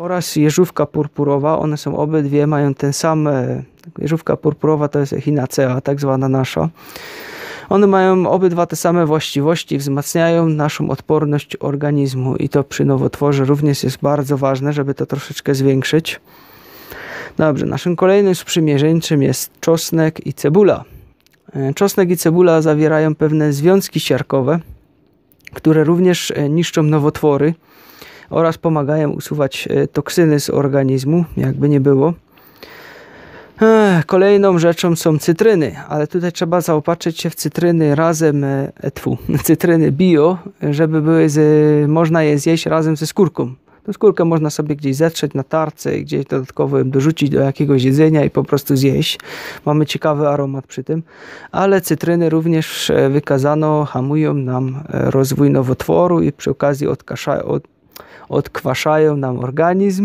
oraz jeżówka purpurowa. One są obydwie, mają ten sam, jeżówka purpurowa to jest Echinacea, tak zwana nasza. One mają obydwa te same właściwości, wzmacniają naszą odporność organizmu i to przy nowotworze również jest bardzo ważne, żeby to troszeczkę zwiększyć. Dobrze, naszym kolejnym sprzymierzeńcem jest czosnek i cebula. Czosnek i cebula zawierają pewne związki siarkowe, które również niszczą nowotwory oraz pomagają usuwać toksyny z organizmu, jakby nie było. Kolejną rzeczą są cytryny, ale tutaj trzeba zaopatrzyć się w cytryny razem, cytryny bio, żeby były można je zjeść razem ze skórką. Tą skórkę można sobie gdzieś zetrzeć na tarce i gdzieś dodatkowo dorzucić do jakiegoś jedzenia i po prostu zjeść. Mamy ciekawy aromat przy tym, ale cytryny również wykazano hamują nam rozwój nowotworu i przy okazji odkwaszają nam organizm.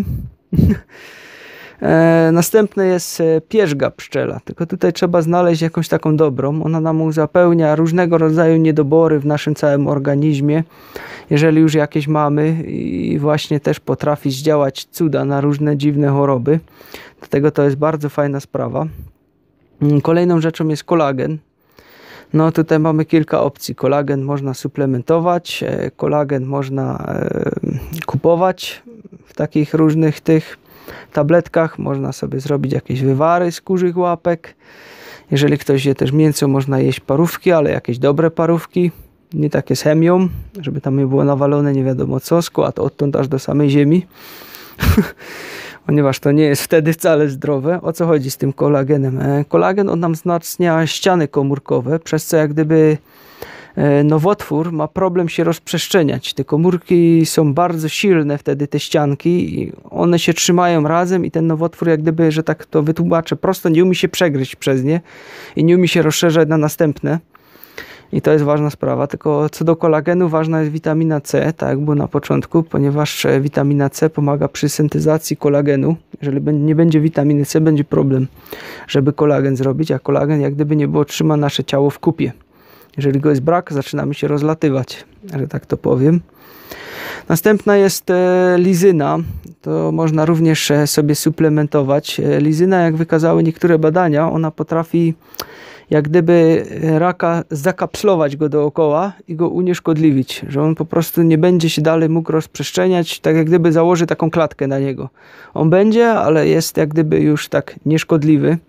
Następne jest pierzga pszczela, tylko tutaj trzeba znaleźć jakąś taką dobrą. Ona nam uzupełnia różnego rodzaju niedobory w naszym całym organizmie, jeżeli już jakieś mamy, i właśnie też potrafi zdziałać cuda na różne dziwne choroby. Dlatego to jest bardzo fajna sprawa. Kolejną rzeczą jest kolagen. No tutaj mamy kilka opcji. Kolagen można suplementować, kolagen można kupować w takich różnych tych tabletkach. Można sobie zrobić jakieś wywary z kurzych łapek. Jeżeli ktoś je też mięso, można jeść parówki, ale jakieś dobre parówki, nie takie z chemią, żeby tam nie było nawalone nie wiadomo co, skład odtąd aż do samej ziemi. Ponieważ to nie jest wtedy wcale zdrowe. O co chodzi z tym kolagenem? Kolagen on nam wzmacnia ściany komórkowe, przez co jak gdyby nowotwór ma problem się rozprzestrzeniać. Te komórki są bardzo silne wtedy, te ścianki, i one się trzymają razem i ten nowotwór jak gdyby, że tak to wytłumaczę prosto, nie umie się przegryźć przez nie i nie umie się rozszerzać na następne. I to jest ważna sprawa. Tylko co do kolagenu ważna jest witamina C, tak jak było na początku, ponieważ witamina C pomaga przy syntezacji kolagenu. Jeżeli nie będzie witaminy C, będzie problem, żeby kolagen zrobić, a kolagen jak gdyby nie było, trzyma nasze ciało w kupie. Jeżeli go jest brak, zaczynamy się rozlatywać, że tak to powiem. Następna jest lizyna. To można również sobie suplementować. Lizyna, jak wykazały niektóre badania, ona potrafi jak gdyby raka zakapslować go dookoła i go unieszkodliwić, że on po prostu nie będzie się dalej mógł rozprzestrzeniać, tak jak gdyby założy taką klatkę na niego. On będzie, ale jest jak gdyby już tak nieszkodliwy.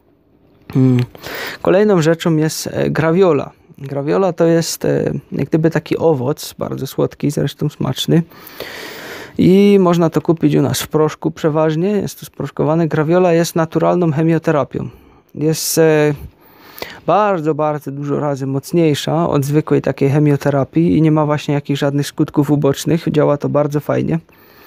Kolejną rzeczą jest graviola. Graviola to jest jak gdyby taki owoc, bardzo słodki, zresztą smaczny. I można to kupić u nas w proszku przeważnie, jest to sproszkowane. Graviola jest naturalną chemioterapią. Jest bardzo, bardzo dużo razy mocniejsza od zwykłej takiej chemioterapii i nie ma właśnie jakichś żadnych skutków ubocznych. Działa to bardzo fajnie.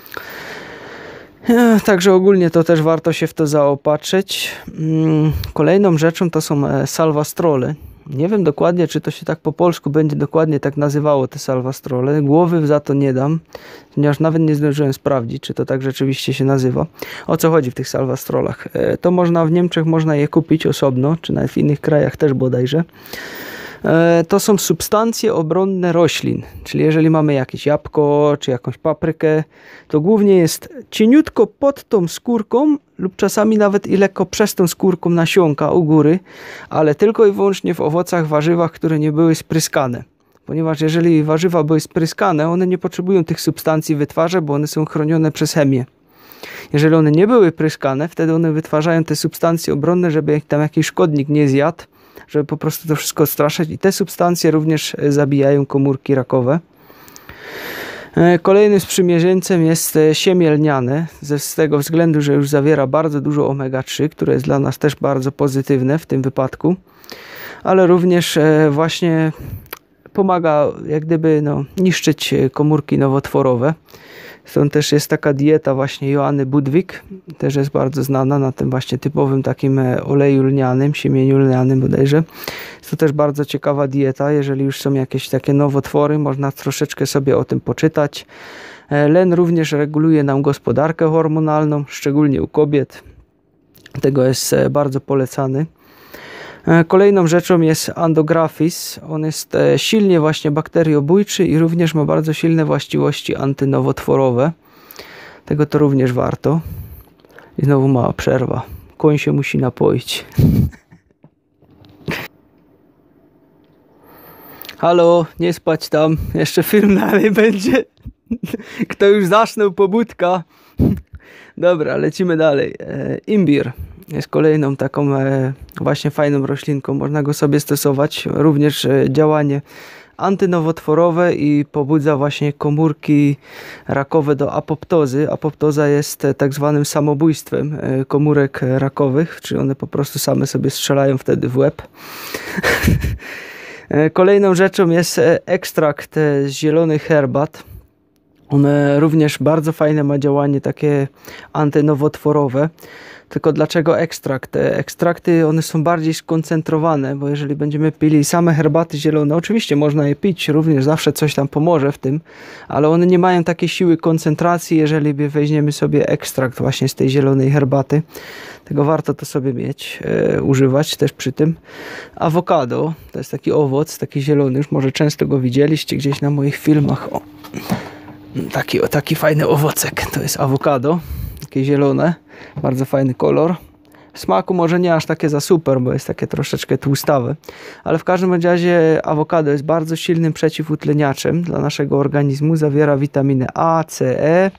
Także ogólnie to też warto się w to zaopatrzyć. Kolejną rzeczą to są salwastrole. Nie wiem dokładnie, czy to się tak po polsku będzie dokładnie tak nazywało, te salwastrole. Głowy za to nie dam, ponieważ nawet nie zdążyłem sprawdzić, czy to tak rzeczywiście się nazywa. O co chodzi w tych salwastrolach? To można w Niemczech można je kupić osobno, czy nawet w innych krajach też bodajże. To są substancje obronne roślin, czyli jeżeli mamy jakieś jabłko, czy jakąś paprykę, to głównie jest cieniutko pod tą skórką lub czasami nawet i lekko przez tą skórką nasionka u góry, ale tylko i wyłącznie w owocach, warzywach, które nie były spryskane. Ponieważ jeżeli warzywa były spryskane, one nie potrzebują tych substancji wytwarzać, bo one są chronione przez chemię. Jeżeli one nie były pryskane, wtedy one wytwarzają te substancje obronne, żeby ich tam jakiś szkodnik nie zjadł, żeby po prostu to wszystko odstraszać, i te substancje również zabijają komórki rakowe. Kolejnym sprzymierzeńcem jest siemię lniane, z tego względu, że już zawiera bardzo dużo omega-3, które jest dla nas też bardzo pozytywne w tym wypadku, ale również właśnie pomaga jak gdyby niszczyć komórki nowotworowe. Stąd też jest taka dieta właśnie Joanny Budwig, też jest bardzo znana na tym właśnie typowym takim oleju lnianym, siemieniu lnianym bodajże. Jest to też bardzo ciekawa dieta, jeżeli już są jakieś takie nowotwory, można troszeczkę sobie o tym poczytać. Len również reguluje nam gospodarkę hormonalną, szczególnie u kobiet. Tego jest bardzo polecany. Kolejną rzeczą jest Andrographis. On jest silnie właśnie bakteriobójczy i również ma bardzo silne właściwości antynowotworowe. Tego to również warto. I znowu mała przerwa. Koń się musi napoić. Halo, nie spać tam. Jeszcze film dalej będzie. Kto już zasnął, pobudka. Dobra, lecimy dalej. Imbir jest kolejną taką właśnie fajną roślinką. Można go sobie stosować. Również działanie antynowotworowe i pobudza właśnie komórki rakowe do apoptozy. Apoptoza jest tak zwanym samobójstwem komórek rakowych, czyli one po prostu same sobie strzelają wtedy w łeb. Kolejną rzeczą jest ekstrakt z zielonych herbat. On również bardzo fajne ma działanie takie antynowotworowe. Tylko dlaczego ekstrakt? Ekstrakty one są bardziej skoncentrowane, bo jeżeli będziemy pili same herbaty zielone, oczywiście można je pić, również zawsze coś tam pomoże w tym, ale one nie mają takiej siły koncentracji, jeżeli weźmiemy sobie ekstrakt właśnie z tej zielonej herbaty. Tego warto to sobie mieć, używać też przy tym. Awokado, to jest taki owoc, taki zielony, już może często go widzieliście gdzieś na moich filmach. O, taki fajny owocek, to jest awokado, takie zielone, bardzo fajny kolor. W smaku może nie aż takie za super, bo jest takie troszeczkę tłustawe, ale w każdym razie awokado jest bardzo silnym przeciwutleniaczem dla naszego organizmu, zawiera witaminę A, C, E,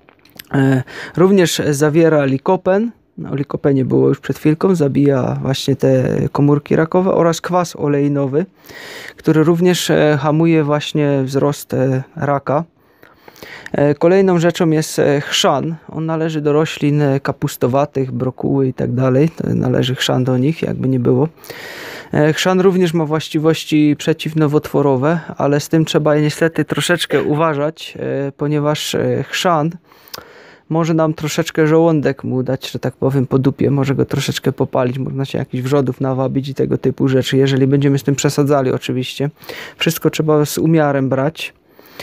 również zawiera likopen. O likopenie było już przed chwilką, zabija właśnie te komórki rakowe, oraz kwas oleinowy, który również hamuje właśnie wzrost raka. Kolejną rzeczą jest chrzan. On należy do roślin kapustowatych, brokuły i tak dalej. Należy chrzan do nich, jakby nie było. Chrzan również ma właściwości przeciwnowotworowe, ale z tym trzeba niestety troszeczkę uważać, ponieważ chrzan może nam troszeczkę żołądek mu dać, że tak powiem, po dupie. Może go troszeczkę popalić, można się jakichś wrzodów nawabić i tego typu rzeczy, jeżeli będziemy z tym przesadzali oczywiście. Wszystko trzeba z umiarem brać.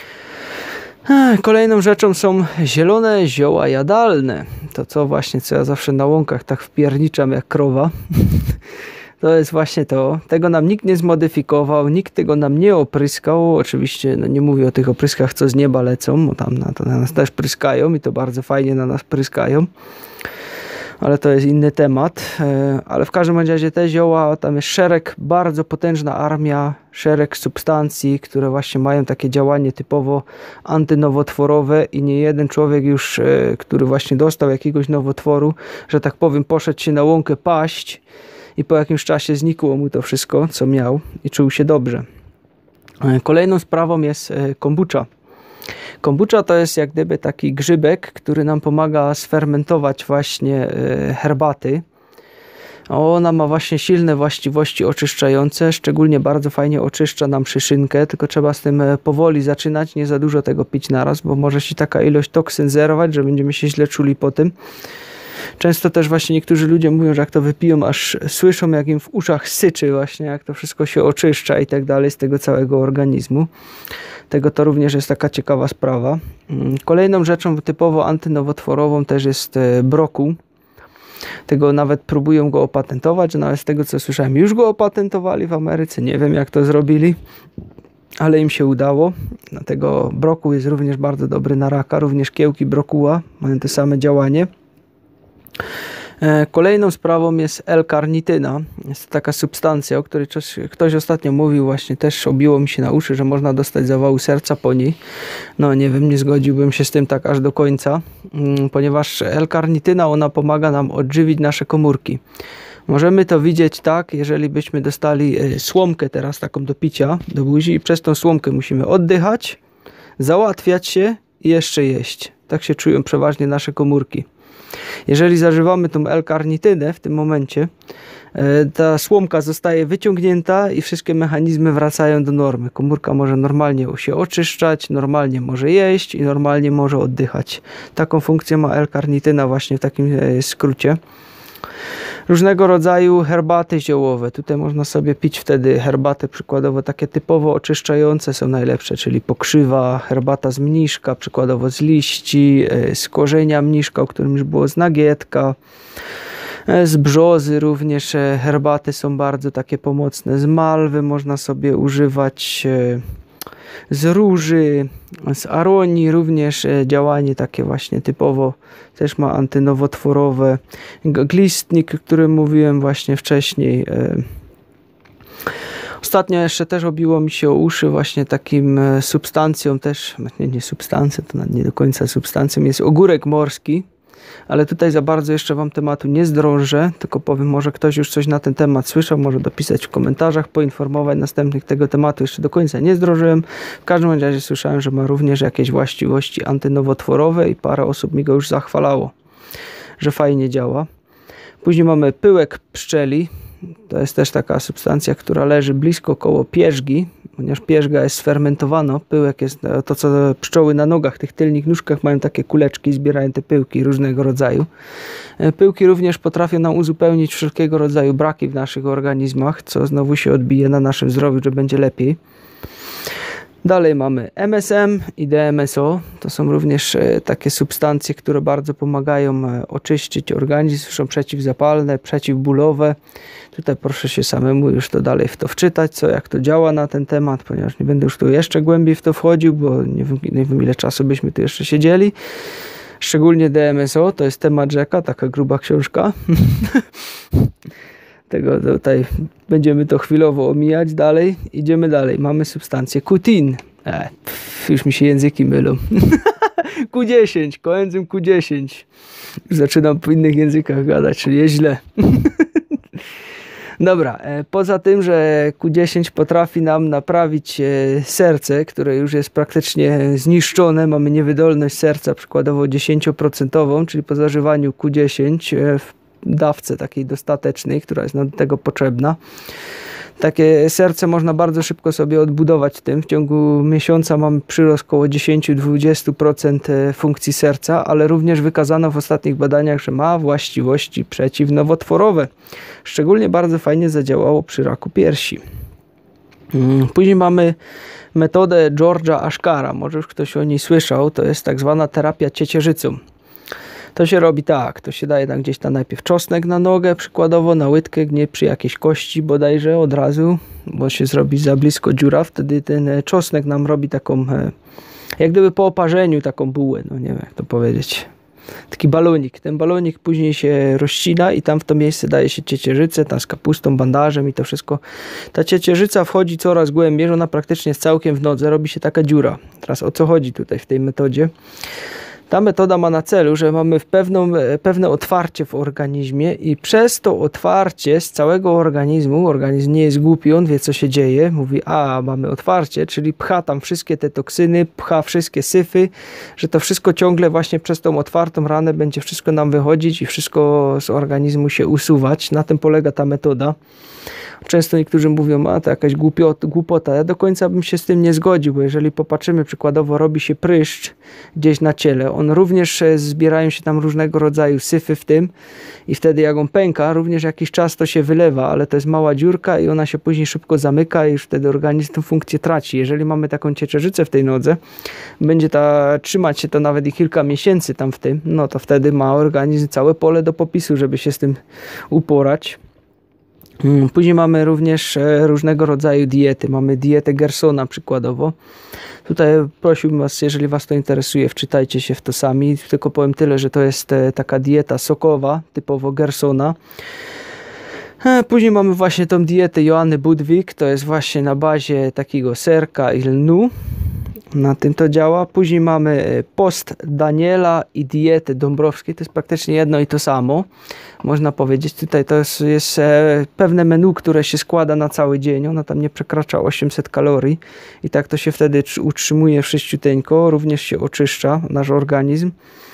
Kolejną rzeczą są zielone zioła jadalne. To co ja zawsze na łąkach tak wpierniczam jak krowa. To jest właśnie to. Tego nam nikt nie zmodyfikował, nikt tego nam nie opryskał. Oczywiście no nie mówię o tych opryskach, co z nieba lecą, bo tam na nas też pryskają i to bardzo fajnie na nas pryskają. Ale to jest inny temat. Ale w każdym razie te zioła, tam jest szereg, bardzo potężna armia, szereg substancji, które właśnie mają takie działanie typowo antynowotworowe i nie jeden człowiek już, który właśnie dostał jakiegoś nowotworu, że tak powiem, poszedł się na łąkę paść i po jakimś czasie znikło mu to wszystko, co miał i czuł się dobrze. Kolejną sprawą jest kombucha. Kombucha to jest jak gdyby taki grzybek, który nam pomaga sfermentować właśnie herbaty. Ona ma właśnie silne właściwości oczyszczające, szczególnie bardzo fajnie oczyszcza nam szyszynkę, tylko trzeba z tym powoli zaczynać, nie za dużo tego pić naraz, bo może się taka ilość toksyn zerować, że będziemy się źle czuli po tym. Często też właśnie niektórzy ludzie mówią, że jak to wypiją, aż słyszą, jak im w uszach syczy właśnie, jak to wszystko się oczyszcza i tak dalej z tego całego organizmu. Tego to również jest taka ciekawa sprawa. Kolejną rzeczą typowo antynowotworową też jest brokuł. Tego nawet próbują go opatentować, że nawet z tego co słyszałem już go opatentowali w Ameryce. Nie wiem jak to zrobili, ale im się udało. Dlatego brokuł jest również bardzo dobry na raka. Również kiełki brokuła mają te same działanie. Kolejną sprawą jest L-karnityna. Jest to taka substancja, o której ktoś ostatnio mówił, właśnie też obiło mi się na uszy, że można dostać zawału serca po niej. No nie wiem, nie zgodziłbym się z tym tak aż do końca, ponieważ L-karnityna, ona pomaga nam odżywić nasze komórki. Możemy to widzieć tak, jeżeli byśmy dostali słomkę teraz taką do picia, do buzi i przez tą słomkę musimy oddychać, załatwiać się i jeszcze jeść. Tak się czują przeważnie nasze komórki. Jeżeli zażywamy tą L-karnitynę w tym momencie, ta słomka zostaje wyciągnięta i wszystkie mechanizmy wracają do normy. Komórka może normalnie się oczyszczać, normalnie może jeść i normalnie może oddychać. Taką funkcję ma L-karnityna właśnie w takim skrócie. Różnego rodzaju herbaty ziołowe. Tutaj można sobie pić wtedy herbaty przykładowo takie typowo oczyszczające są najlepsze, czyli pokrzywa, herbata z mniszka, przykładowo z liści, z korzenia mniszka, o którym już było, z nagietka, z brzozy również herbaty są bardzo takie pomocne, z malwy można sobie używać. z róży, z aronii również działanie takie właśnie typowo też ma antynowotworowe. Glistnik, o którym mówiłem właśnie wcześniej. Ostatnio jeszcze też obiło mi się o uszy właśnie takim substancją też, nie substancją, to nie do końca substancją, jest ogórek morski, ale tutaj za bardzo jeszcze wam tematu nie zdrążę, tylko powiem, może ktoś już coś na ten temat słyszał, może dopisać w komentarzach, poinformować następnych tego tematu, jeszcze do końca nie zdrążyłem. W każdym razie słyszałem, że ma również jakieś właściwości antynowotworowe i parę osób mi go już zachwalało, że fajnie działa. Później mamy pyłek pszczeli. To jest też taka substancja, która leży blisko koło pierzgi, ponieważ pierzga jest sfermentowana. Pyłek jest to, co pszczoły na nogach, tych tylnych nóżkach mają takie kuleczki, zbierają te pyłki różnego rodzaju. Pyłki również potrafią nam uzupełnić wszelkiego rodzaju braki w naszych organizmach, co znowu się odbije na naszym zdrowiu, że będzie lepiej. Dalej mamy MSM i DMSO. To są również takie substancje, które bardzo pomagają oczyścić organizm. Są przeciwzapalne, przeciwbólowe. Tutaj proszę się samemu już to dalej w to wczytać, jak to działa na ten temat, ponieważ nie będę już tu jeszcze głębiej w to wchodził, bo nie wiem ile czasu byśmy tu jeszcze siedzieli. Szczególnie DMSO, to jest temat rzeka, taka gruba książka. Tego tutaj będziemy to chwilowo omijać dalej. Idziemy dalej. Mamy substancję Q10. Już mi się języki mylą. Q10, koenzym Q10. Już zaczynam po innych językach gadać, czyli jest źle. Dobra, poza tym, że Q10 potrafi nam naprawić serce, które już jest praktycznie zniszczone, mamy niewydolność serca przykładowo 10%, czyli po zażywaniu Q10 w dawce takiej dostatecznej, która jest do tego potrzebna. Takie serce można bardzo szybko sobie odbudować tym. W ciągu miesiąca mamy przyrost około 10-20% funkcji serca, ale również wykazano w ostatnich badaniach, że ma właściwości przeciwnowotworowe. Szczególnie bardzo fajnie zadziałało przy raku piersi. Później mamy metodę George'a Ashkara. Może już ktoś o niej słyszał. To jest tak zwana terapia ciecierzycą. To się robi tak, to się daje tam gdzieś tam najpierw czosnek na nogę, przykładowo na łydkę, nie przy jakiejś kości bodajże od razu, bo się zrobi za blisko dziura, wtedy ten czosnek nam robi taką, jak gdyby po oparzeniu taką bułę, no nie wiem jak to powiedzieć, taki balonik. Ten balonik później się rozcina i tam w to miejsce daje się ciecierzycę, tam z kapustą, bandażem i to wszystko. Ta ciecierzyca wchodzi coraz głębiej, że ona praktycznie jest całkiem w nodze, robi się taka dziura. Teraz o co chodzi tutaj w tej metodzie? Ta metoda ma na celu, że mamy pewne otwarcie w organizmie i przez to otwarcie z całego organizmu, organizm nie jest głupi, on wie co się dzieje, mówi mamy otwarcie, czyli pcha tam wszystkie te toksyny, pcha wszystkie syfy, że to wszystko ciągle właśnie przez tą otwartą ranę będzie wszystko nam wychodzić i wszystko z organizmu się usuwać. Na tym polega ta metoda. Często niektórzy mówią, to jakaś głupota. Ja do końca bym się z tym nie zgodził, bo jeżeli popatrzymy, przykładowo robi się pryszcz gdzieś na ciele, on również zbierają się tam różnego rodzaju syfy w tym i wtedy jak on pęka, również jakiś czas to się wylewa, ale to jest mała dziurka i ona się później szybko zamyka i już wtedy organizm tę funkcję traci. Jeżeli mamy taką ciecierzycę w tej nodze, będzie trzymać się to nawet i kilka miesięcy tam w tym, no to wtedy ma organizm całe pole do popisu, żeby się z tym uporać. Później mamy również różnego rodzaju diety. Mamy dietę Gersona przykładowo. Tutaj prosiłbym was, jeżeli was to interesuje, wczytajcie się w to sami. Tylko powiem tyle, że to jest taka dieta sokowa, typowo Gersona. Później mamy właśnie tą dietę Joanny Budwig. To jest właśnie na bazie takiego serka i lnu. Na tym to działa. Później mamy post Daniela i dietę Dąbrowskiej. To jest praktycznie jedno i to samo. Można powiedzieć, tutaj to jest pewne menu, które się składa na cały dzień. Ona tam nie przekracza 800 kalorii. I tak to się wtedy utrzymuje wszyściuteńko. Również się oczyszcza nasz organizm.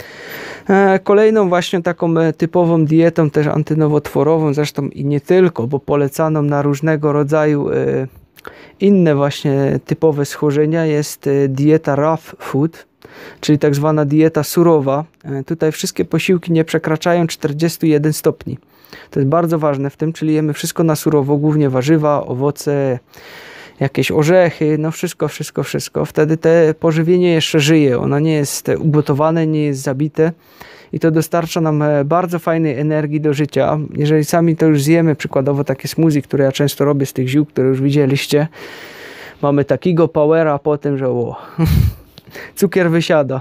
Kolejną właśnie taką typową dietą, też antynowotworową, zresztą i nie tylko, bo polecaną na różnego rodzaju inne właśnie typowe schorzenia jest dieta rough food, czyli tak zwana dieta surowa. Tutaj wszystkie posiłki nie przekraczają 41 stopni. To jest bardzo ważne w tym, czyli jemy wszystko na surowo, głównie warzywa, owoce, jakieś orzechy, no wszystko. Wtedy to pożywienie jeszcze żyje, ono nie jest ugotowane, nie jest zabite i to dostarcza nam bardzo fajnej energii do życia. Jeżeli sami to już zjemy, przykładowo takie smoothie, które ja często robię z tych ziół, które już widzieliście, mamy takiego powera po tym, że cukier wysiada.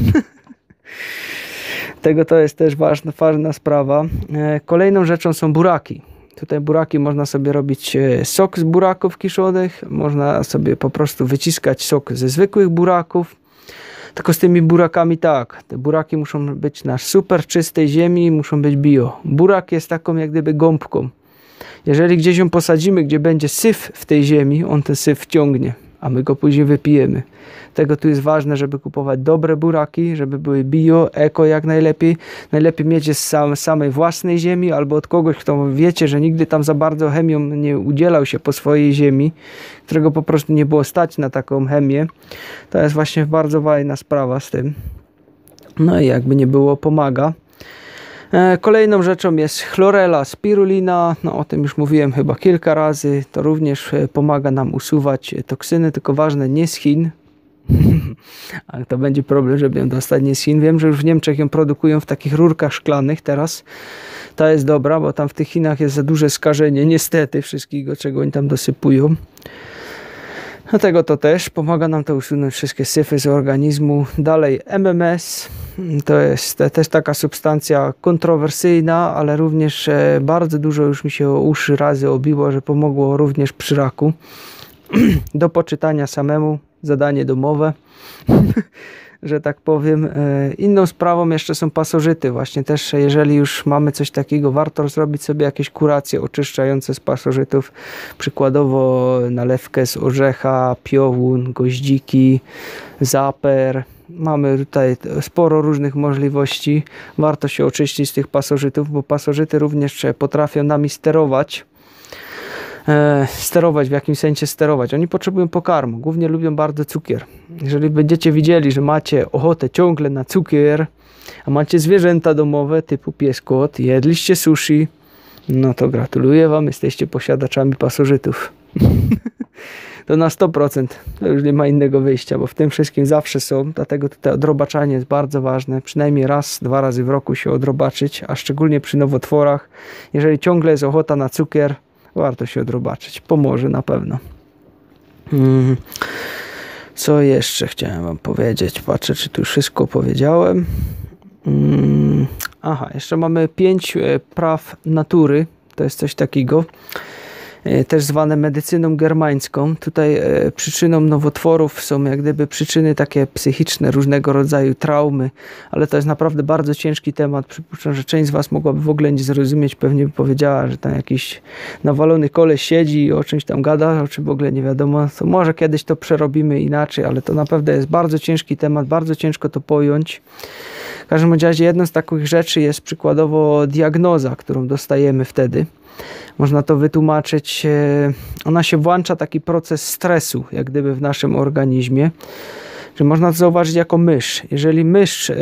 Tego to jest też ważna sprawa. Kolejną rzeczą są buraki. Tutaj buraki można sobie robić sok z buraków kiszonych, można sobie po prostu wyciskać sok ze zwykłych buraków. Tylko z tymi burakami tak, te buraki muszą być na super czystej ziemi, muszą być bio. Burak jest taką jak gdyby gąbką. Jeżeli gdzieś ją posadzimy, gdzie będzie syf w tej ziemi, on ten syf wciągnie, a my go później wypijemy. Tego tu jest ważne, żeby kupować dobre buraki, żeby były bio, eko jak najlepiej. Najlepiej mieć je z samej własnej ziemi albo od kogoś, kto wiecie, że nigdy tam za bardzo chemią nie udzielał się po swojej ziemi, którego po prostu nie było stać na taką chemię. To jest właśnie bardzo fajna sprawa z tym. No i jakby nie było, pomaga. Kolejną rzeczą jest chlorela, spirulina, no o tym już mówiłem chyba kilka razy, to również pomaga nam usuwać toksyny, tylko ważne nie z Chin, ale to będzie problem, żeby ją dostać nie z Chin. Wiem, że już w Niemczech ją produkują w takich rurkach szklanych teraz, ta jest dobra, bo tam w tych Chinach jest za duże skażenie, niestety, wszystkiego, czego oni tam dosypują. Dlatego to też pomaga nam to usunąć wszystkie syfy z organizmu. Dalej MMS, to jest też taka substancja kontrowersyjna, ale również bardzo dużo już mi się o uszy razy obiło, że pomogło również przy raku. Do poczytania samemu, zadanie domowe, że tak powiem. Inną sprawą jeszcze są pasożyty. Właśnie też, jeżeli już mamy coś takiego, warto zrobić sobie jakieś kuracje oczyszczające z pasożytów. Przykładowo nalewkę z orzecha, piołun, goździki, zaper. Mamy tutaj sporo różnych możliwości. Warto się oczyścić z tych pasożytów, bo pasożyty również potrafią nami sterować. W jakimś sensie sterować. Oni potrzebują pokarmu, głównie lubią bardzo cukier. Jeżeli będziecie widzieli, że macie ochotę ciągle na cukier, a macie zwierzęta domowe typu pies, kot, jedliście sushi, no to gratuluję wam, jesteście posiadaczami pasożytów. To na 100%, to już nie ma innego wyjścia, bo w tym wszystkim zawsze są, dlatego tutaj odrobaczanie jest bardzo ważne, przynajmniej raz, 2 razy w roku się odrobaczyć, a szczególnie przy nowotworach. Jeżeli ciągle jest ochota na cukier, warto się odrobaczyć. Pomoże na pewno. Co jeszcze chciałem wam powiedzieć? Patrzę, czy tu już wszystko powiedziałem. Aha, jeszcze mamy 5 praw natury. To jest coś takiego. Też zwane medycyną germańską. Tutaj przyczyną nowotworów są jak gdyby przyczyny takie psychiczne, różnego rodzaju traumy, ale to jest naprawdę bardzo ciężki temat. Przypuszczam, że część z was mogłaby w ogóle nie zrozumieć, pewnie by powiedziała, że tam jakiś nawalony koleś siedzi i o czymś tam gada, o czym w ogóle nie wiadomo. To może kiedyś to przerobimy inaczej, ale to naprawdę jest bardzo ciężki temat, bardzo ciężko to pojąć. W każdym razie jedną z takich rzeczy jest przykładowo diagnoza, którą dostajemy wtedy. Można to wytłumaczyć, ona się włącza taki proces stresu, jak gdyby w naszym organizmie, że można to zauważyć jako mysz. Jeżeli mysz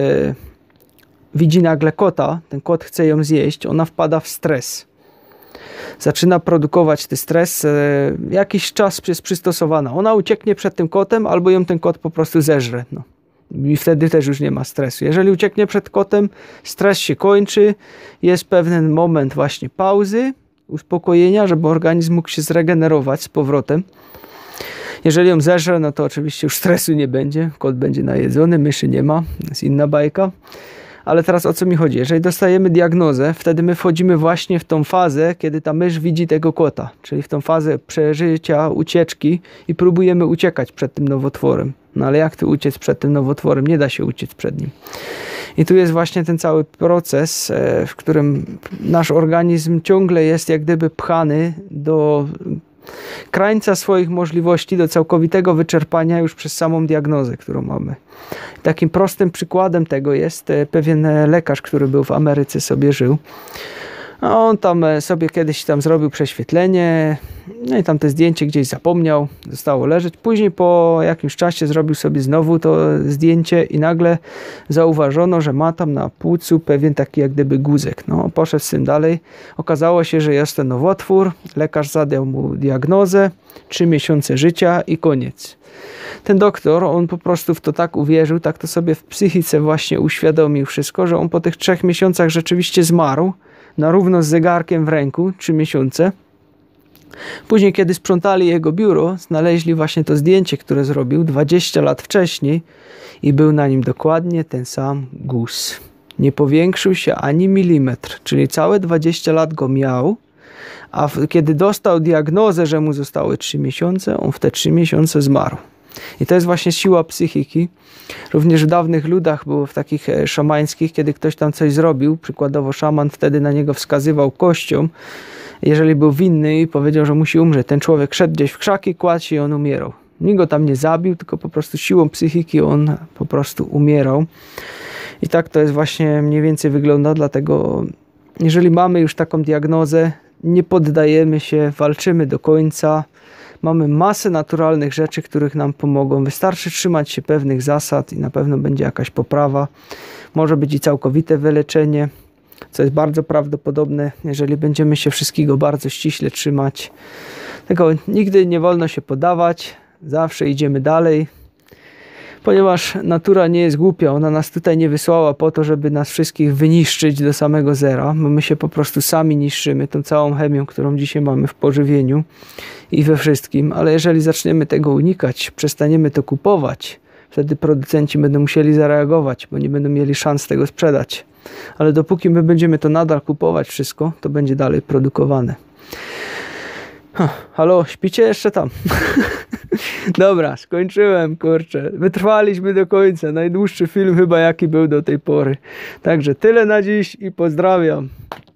widzi nagle kota, ten kot chce ją zjeść, ona wpada w stres. Zaczyna produkować ten stres, jakiś czas jest przystosowana. Ona ucieknie przed tym kotem, albo ją ten kot po prostu zeżre. No. I wtedy też już nie ma stresu. Jeżeli ucieknie przed kotem, stres się kończy, jest pewien moment właśnie pauzy, uspokojenia, żeby organizm mógł się zregenerować z powrotem. Jeżeli ją zeżre, no to oczywiście już stresu nie będzie, kot będzie najedzony, myszy nie ma, to jest inna bajka. Ale teraz o co mi chodzi? Jeżeli dostajemy diagnozę, wtedy my wchodzimy właśnie w tą fazę, kiedy ta mysz widzi tego kota, czyli w tą fazę przeżycia, ucieczki i próbujemy uciekać przed tym nowotworem. No ale jak tu uciec przed tym nowotworem? Nie da się uciec przed nim. I tu jest właśnie ten cały proces, w którym nasz organizm ciągle jest jak gdyby pchany do krańca swoich możliwości, do całkowitego wyczerpania już przez samą diagnozę, którą mamy. Takim prostym przykładem tego jest pewien lekarz, który był w Ameryce, sobie żył. A on tam sobie kiedyś tam zrobił prześwietlenie, no i tam te zdjęcie gdzieś zapomniał, zostało leżeć. Później po jakimś czasie zrobił sobie znowu to zdjęcie i nagle zauważono, że ma tam na płucu pewien taki jak gdyby guzek. No, poszedł z tym dalej. Okazało się, że jest to nowotwór. Lekarz zadał mu diagnozę, 3 miesiące życia i koniec. Ten doktor, on po prostu w to tak uwierzył, tak to sobie w psychice właśnie uświadomił wszystko, że on po tych 3 miesiącach rzeczywiście zmarł, na równo z zegarkiem w ręku, 3 miesiące. Później, kiedy sprzątali jego biuro, znaleźli właśnie to zdjęcie, które zrobił 20 lat wcześniej i był na nim dokładnie ten sam guz. Nie powiększył się ani milimetr, czyli całe 20 lat go miał, a kiedy dostał diagnozę, że mu zostały 3 miesiące, on w te 3 miesiące zmarł. I to jest właśnie siła psychiki. Również w dawnych ludach było w takich szamańskich, kiedy ktoś tam coś zrobił, przykładowo szaman wtedy na niego wskazywał kością, jeżeli był winny i powiedział, że musi umrzeć. Ten człowiek szedł gdzieś w krzaki, kładł się i on umierał. Nikt go tam nie zabił, tylko po prostu siłą psychiki on po prostu umierał. I tak to jest właśnie mniej więcej wygląda, dlatego jeżeli mamy już taką diagnozę, nie poddajemy się, walczymy do końca. Mamy masę naturalnych rzeczy, których nam pomogą. Wystarczy trzymać się pewnych zasad i na pewno będzie jakaś poprawa. Może być i całkowite wyleczenie, co jest bardzo prawdopodobne, jeżeli będziemy się wszystkiego bardzo ściśle trzymać. Tylko nigdy nie wolno się poddawać, zawsze idziemy dalej, ponieważ natura nie jest głupia. Ona nas tutaj nie wysłała po to, żeby nas wszystkich wyniszczyć do samego zera. My się po prostu sami niszczymy tą całą chemią, którą dzisiaj mamy w pożywieniu i we wszystkim. Ale jeżeli zaczniemy tego unikać, przestaniemy to kupować, wtedy producenci będą musieli zareagować, bo nie będą mieli szans tego sprzedać. Ale dopóki my będziemy to nadal kupować wszystko, to będzie dalej produkowane. Halo, śpicie jeszcze tam? Dobra, skończyłem, kurczę. Wytrwaliśmy do końca. Najdłuższy film chyba jaki był do tej pory. Także tyle na dziś i pozdrawiam.